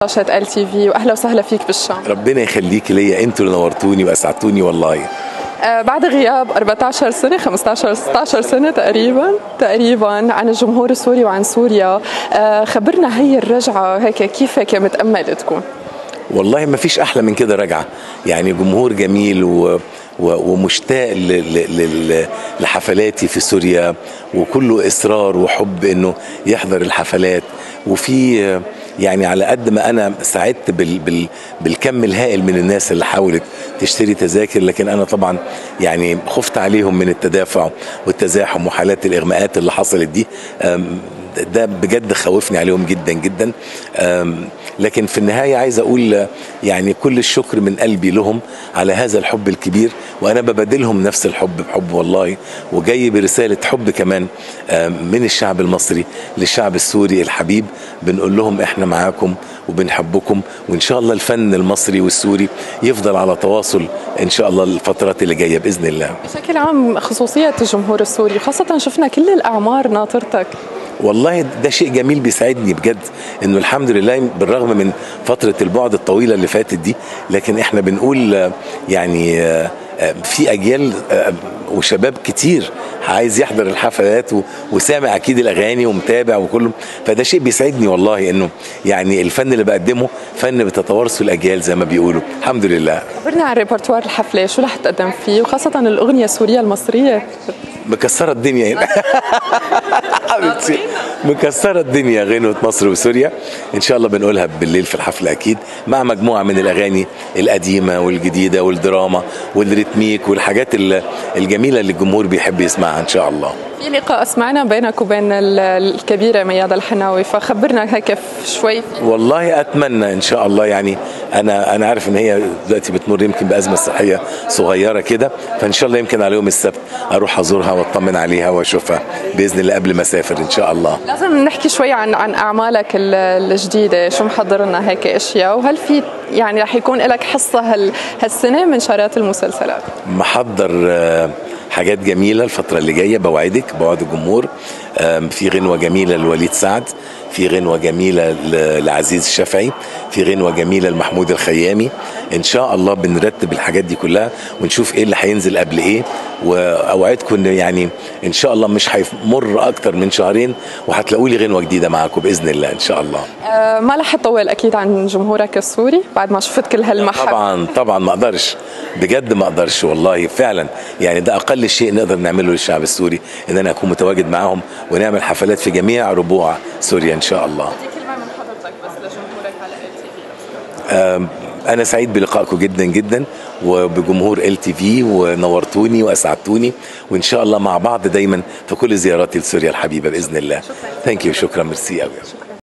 شاشة ال تي في، واهلا وسهلا فيك بالشام. ربنا يخليك ليا، انتوا اللي نورتوني واسعدتوني والله. بعد غياب 14 سنة 15 16 سنة تقريبا عن الجمهور السوري وعن سوريا، خبرنا هي الرجعة هيك كيف هيك متأمل تكون؟ والله ما فيش احلى من كده رجعة، يعني جمهور جميل ومشتاق لحفلاتي في سوريا، وكله اصرار وحب انه يحضر الحفلات. وفي يعني على قد ما انا سعدت بالكم الهائل من الناس اللي حاولت تشتري تذاكر، لكن انا طبعا يعني خفت عليهم من التدافع والتزاحم وحالات الاغماءات اللي حصلت دي. ده بجد خوفني عليهم جدا جدا. لكن في النهاية عايز أقول يعني كل الشكر من قلبي لهم على هذا الحب الكبير، وأنا ببادلهم نفس الحب بحب والله، وجاي برسالة حب كمان من الشعب المصري للشعب السوري الحبيب. بنقول لهم إحنا معاكم وبنحبكم، وإن شاء الله الفن المصري والسوري يفضل على تواصل إن شاء الله الفترات اللي جاية بإذن الله. بشكل عام خصوصية الجمهور السوري، خاصة شفنا كل الأعمار ناطرتك. والله ده شيء جميل بيسعدني بجد، انه الحمد لله بالرغم من فترة البعد الطويلة اللي فاتت دي، لكن احنا بنقول يعني في اجيال وشباب كتير عايز يحضر الحفلات وسامع اكيد الاغاني ومتابع وكله، فده شيء بيسعدني والله، انه يعني الفن اللي بقدمه فن بتتوارثه الاجيال زي ما بيقولوا. الحمد لله. خبرنا عن ريبرتوار الحفلة، شو رح تقدم فيه، وخاصة الأغنية السورية المصرية مكسرة الدنيا هنا. حبيبتي مكسرة الدنيا غنوة مصر وسوريا، ان شاء الله بنقولها بالليل في الحفلة اكيد، مع مجموعة من الاغاني القديمة والجديدة والدراما والريتميك والحاجات الجميلة اللي الجمهور بيحب يسمعها ان شاء الله. في لقاء سمعنا بينك وبين الكبيرة ميادة الحناوي، فخبرنا هيك شوي. والله اتمنى ان شاء الله، يعني انا عارف ان هي دلوقتي بتمر يمكن بازمه صحيه صغيره كده، فان شاء الله يمكن على يوم السبت اروح ازورها واطمن عليها واشوفها باذن الله قبل ما اسافر ان شاء الله. لازم نحكي شوي عن اعمالك الجديده، شو محضر لنا هيك اشياء، وهل في يعني رح يكون لك حصه هالسنه من شارات المسلسلات؟ محضر حاجات جميلة الفترة اللي جاية، بوعدك بوعد الجمهور. في غنوة جميلة لوليد سعد، في غنوة جميلة لعزيز الشافعي، في غنوة جميلة لمحمود الخيامي. ان شاء الله بنرتب الحاجات دي كلها ونشوف ايه اللي هينزل قبل ايه، واوعدكم ان يعني ان شاء الله مش هيمر اكتر من شهرين وهتلاقوا لي غنوة جديدة معاكم باذن الله ان شاء الله. ما رح تطول اكيد عن جمهورك السوري بعد ما شفت كل هالمحبة؟ طبعا ما اقدرش، بجد ما اقدرش والله فعلا، يعني ده اقل شيء نقدر نعمله للشعب السوري، ان انا اكون متواجد معاهم ونعمل حفلات في جميع ربوع سوريا ان شاء الله. كلمة من حضرتك بس لجمهورك على ال تي في. انا سعيد بلقائكم جدا جدا وبجمهور ال تي في، ونورتوني واسعدتوني، وان شاء الله مع بعض دايما في كل زياراتي لسوريا الحبيبه باذن الله. ثانك يو، شكرا، ميرسي قوي.